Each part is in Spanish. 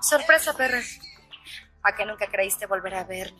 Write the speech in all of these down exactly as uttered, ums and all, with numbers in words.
Sorpresa, perra. ¿A qué nunca creíste volver a verme?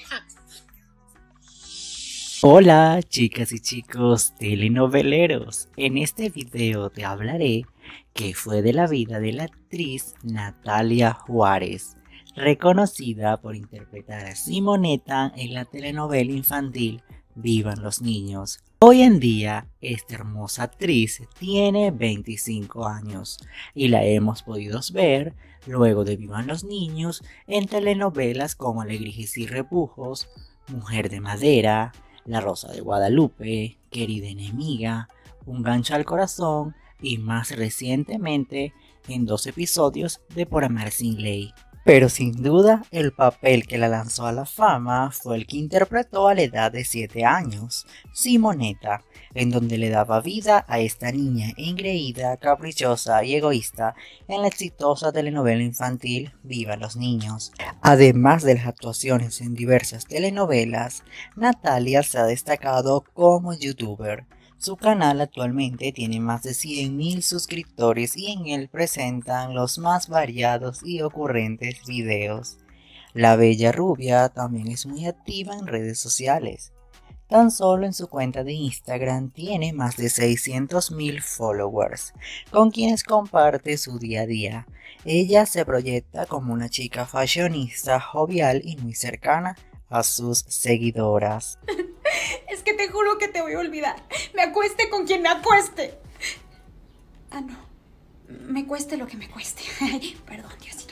Hola chicas y chicos telenoveleros, en este video te hablaré qué fue de la vida de la actriz Natalia Juárez, reconocida por interpretar a Simonetta en la telenovela infantil Vivan los Niños. Hoy en día esta hermosa actriz tiene veinticinco años y la hemos podido ver luego de Vivan los Niños en telenovelas como Alegrías y Rebujos, Mujer de Madera, La Rosa de Guadalupe, Querida Enemiga, Un Gancho al Corazón y más recientemente en dos episodios de Por Amar Sin Ley. Pero sin duda el papel que la lanzó a la fama fue el que interpretó a la edad de siete años, Simonetta, en donde le daba vida a esta niña engreída, caprichosa y egoísta en la exitosa telenovela infantil Viva los Niños. Además de las actuaciones en diversas telenovelas, Natalia se ha destacado como youtuber. Su canal actualmente tiene más de cien mil suscriptores y en él presentan los más variados y ocurrentes videos. La bella rubia también es muy activa en redes sociales. Tan solo en su cuenta de Instagram tiene más de seiscientos mil followers, con quienes comparte su día a día. Ella se proyecta como una chica fashionista, jovial y muy cercana a sus seguidoras. Es que te juro que te voy a olvidar. Me acueste con quien me acueste. Ah, no. Me cueste lo que me cueste. Ay, perdón, Diosito.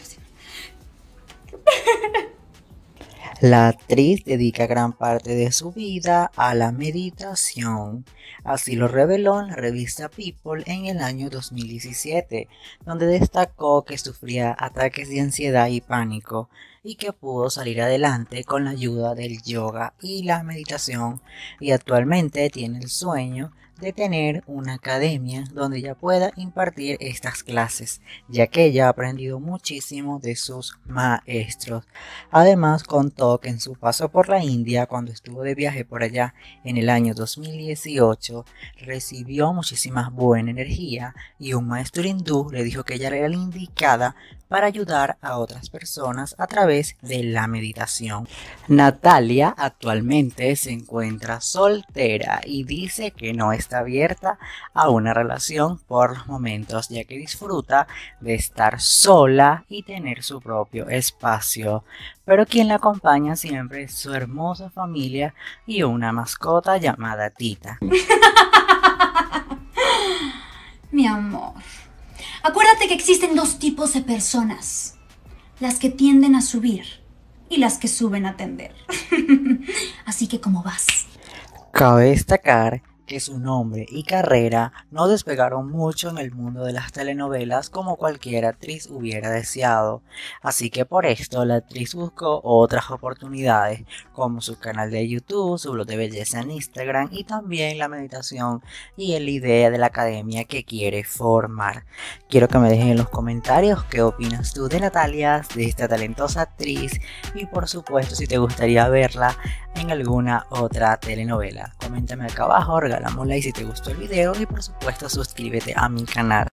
La actriz dedica gran parte de su vida a la meditación. Así lo reveló en la revista People en el año dos mil diecisiete, donde destacó que sufría ataques de ansiedad y pánico y que pudo salir adelante con la ayuda del yoga y la meditación, y actualmente tiene el sueño de tener una academia donde ella pueda impartir estas clases, ya que ella ha aprendido muchísimo de sus maestros. Además contó que en su paso por la India, cuando estuvo de viaje por allá en el año dos mil dieciocho, recibió muchísima buena energía y un maestro hindú le dijo que ella era la indicada para ayudar a otras personas a través de la meditación. Natalia actualmente se encuentra soltera y dice que no está abierta a una relación por los momentos, ya que disfruta de estar sola y tener su propio espacio. Pero quien la acompaña siempre es su hermosa familia y una mascota llamada Tita. Mi amor, acuérdate que existen dos tipos de personas: las que tienden a subir y las que suben a tender. Así que, ¿cómo vas? Cabe destacar que su nombre y carrera no despegaron mucho en el mundo de las telenovelas como cualquier actriz hubiera deseado, así que por esto la actriz buscó otras oportunidades como su canal de YouTube, su blog de belleza en Instagram y también la meditación y la idea de la academia que quiere formar. Quiero que me dejen en los comentarios qué opinas tú de Natalia, de esta talentosa actriz, y por supuesto si te gustaría verla en alguna otra telenovela. Coméntame acá abajo, regálame un like si te gustó el video y por supuesto suscríbete a mi canal.